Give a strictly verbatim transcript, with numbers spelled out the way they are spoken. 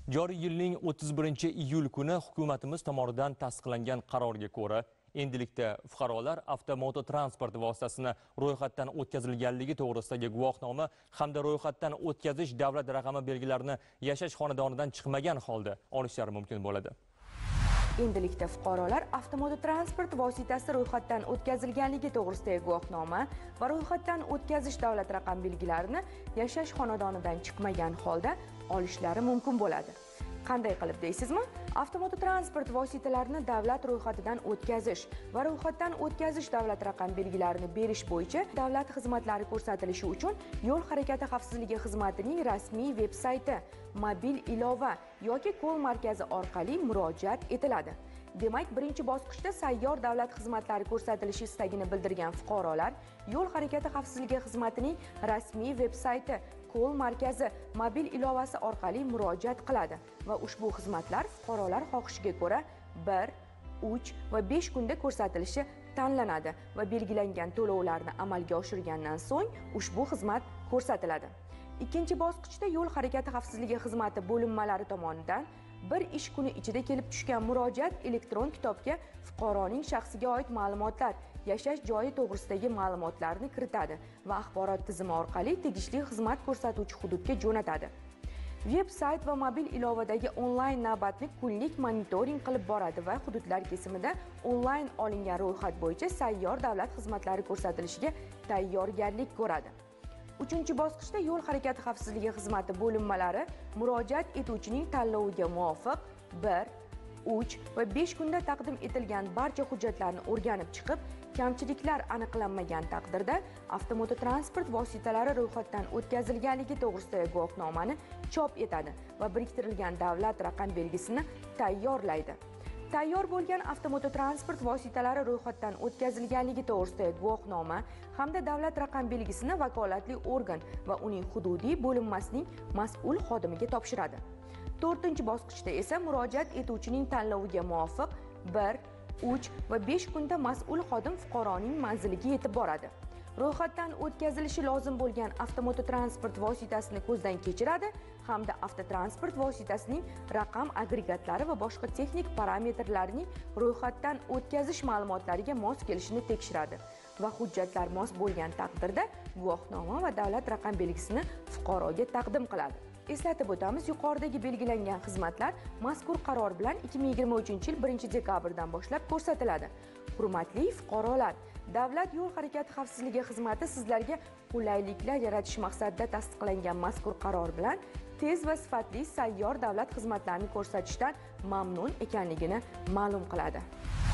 Joriy yilning o'ttiz birinchi iyul kuni hukumatimiz tomonidan tasdiqlangan qarorga ko'ra, endilikda fuqarolar avtomototransport vositasini ro'yxatdan o'tkazilganligi to'g'risidagi guvohnoma hamda ro'yxatdan o'tkazish davlat raqami belgilarini yashash xonadonidan chiqmagan holda olishlari mumkin bo'ladi. Endilikda fuqarolar avtomototransport vositasi ro'yxatdan o'tkazilganligi to'g'risidagi guvohnoma va ro'yxatdan o'tkazish davlat raqam belgilarini yashash xonadonidan chiqmagan holda olishlari mumkin bo'ladi. Qanday qilib deysizmi? Avtomototransport vositalarini davlat ro'yxatidan o'tkazish va ro'yxatdan o'tkazish davlat raqam belgilarini berish bo'yicha davlat xizmatlari ko'rsatilishi uchun yo'l harakati xavfsizligi xizmatining rasmiy veb-sayti, mobil ilova yoki kol markazi orqali murojaat etiladi. Demak, birinchi bosqichda sayyor davlat xizmatlari ko'rsatilishi istagini bildirgan fuqarolar yo'l harakati xavfsizligi xizmatining rasmiy veb-sayti, kol markazi, mobil ilovasi orqali murojaat qiladi va ushbu xizmatlar fuqarolar xohishiga ko'ra bir, uch va besh kunda ko'rsatilishi tanlanadi va belgilangan to'lovlarni amalga oshirgandan so'ng ushbu xizmat ko'rsatiladi. Ikkinchi bosqichda yo'l harakati xavfsizligi xizmati bo'linmalari tomonidan bir ish kuni ichida kelib tushgan murojaat elektron kitobga fuqaroning shaxsiga oid ma'lumotlar, yashash joyi to'g'risidagi ma'lumotlarni kiritadi va axborot tizimi orqali tegishli xizmat ko'rsatuvchi hududga jo'natadi. Veb-sayt va mobil ilovadagi onlayn navbatni kunlik monitoring qilib boradi va hududlar kesimida onlayn olingan ro'yxat bo'yicha sayyor davlat xizmatlari ko'rsatilishiga tayyorgarlik ko'radi. Uchinchi bosqichda yo'l harakati xavfsizligi xizmati bo'linmalari murojaat etuvchining tanloviga muvofiq bir, uch va besh kunda taqdim etilgan barcha hujjatlarni o'rganib chiqib, kamchiliklar aniqlanmagan taqdirda avtomototransport vositalari ro'yxatdan o'tkazilganligi to'g'risidagi guvohnomani chop etadi va biriktirilgan davlat raqam belgisini tayyorlaydi. Tayyor bo'lgan avtomototransport vositalari ro'yxatdan o'tkazilganligi to'g'risidagi guvohnoma hamda davlat raqam belgisini vakolatli organ va uning hududiy bo'linmasining mas'ul xodimiga topshiradi. To'rtinchi bosqichda esa murojaat etuvchining tanloviga muvofiq bir, uch va besh kunda mas'ul xodim fuqaroning manziliga yetib boradi. Ro'yxatdan o'tkazilishi lozim bo'lgan avtomototransport vositasini ko'zdan kechiradi hamda avtotransport vositasining raqam agregatlari va boshqa texnik parametrlarining ro'yxatdan o'tkazish ma'lumotlariga mos kelishini tekshiradi va hujjatlar mos bo'lgan taqdirda guvohnoma va davlat raqam belgisini fuqaroga taqdim qiladi. Eslatib o'tamiz, yuqoridagi belgilangan xizmatlar mazkur qaror bilan ikki ming yigirma uchinchi yil birinchi dekabrdan boshlab ko'rsatiladi. Hurmatli fuqarolar, Davlat yo'l harakati xavfsizligi xizmati sizlarga qulayliklar yaratish maqsadida tasdiqlangan mazkur qaror bilan tez va sifatli sayyor davlat xizmatlarini ko'rsatishdan mamnun ekanligini ma'lum qiladi.